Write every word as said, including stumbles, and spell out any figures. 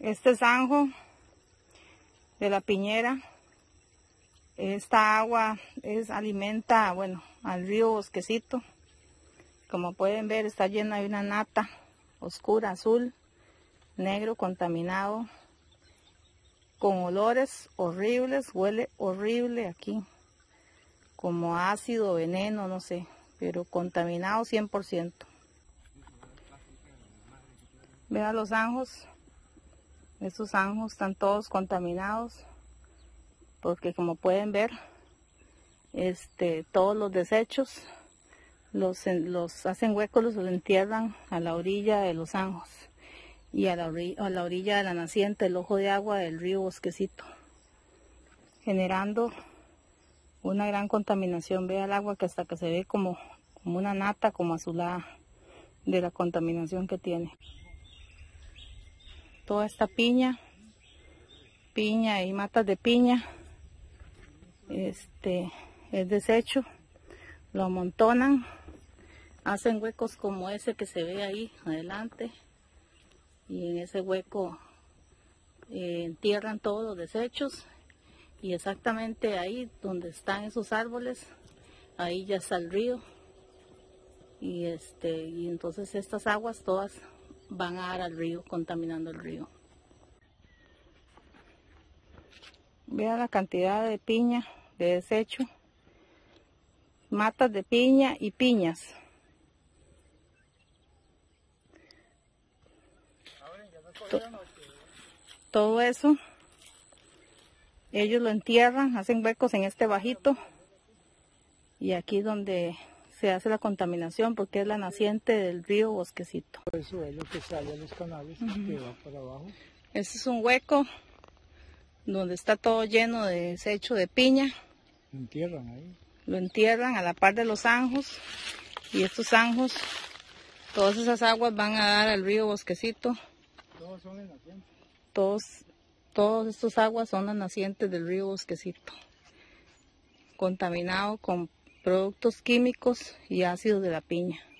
Este zanjo de la piñera, esta agua es alimenta, bueno, al río Bosquecito. Como pueden ver, está llena de una nata oscura, azul, negro, contaminado, con olores horribles, huele horrible aquí, como ácido, veneno, no sé, pero contaminado cien por ciento. Vean los zanjos, estos zanjos están todos contaminados, porque como pueden ver, este, todos los desechos los, los hacen huecos, los entierran a la orilla de los zanjos y a la, orilla, a la orilla de la naciente, el ojo de agua del río Bosquecito, generando una gran contaminación. Vea el agua que hasta que se ve como, como una nata, como azulada, de la contaminación que tiene. Toda esta piña, piña y matas de piña, este, es desecho, lo amontonan, hacen huecos como ese que se ve ahí adelante, y en ese hueco eh, entierran todos los desechos, y exactamente ahí donde están esos árboles, ahí ya está el río, y este y entonces estas aguas todas van a dar al río, contaminando el río. Vean la cantidad de piña, de desecho, matas de piña y piñas. Todo eso, ellos lo entierran, hacen huecos en este bajito, y aquí donde se hace la contaminación, porque es la naciente del río Bosquecito. Eso es lo que sale a los canales, uh-huh, que va para abajo. Este es un hueco donde está todo lleno de desecho de piña. Lo entierran ahí. Lo entierran a la par de los zanjos, y estos zanjos, todas esas aguas van a dar al río Bosquecito. Todos son en nacientes. Todos, todas estas aguas son las nacientes del río Bosquecito, contaminado con productos químicos y ácidos de la piña.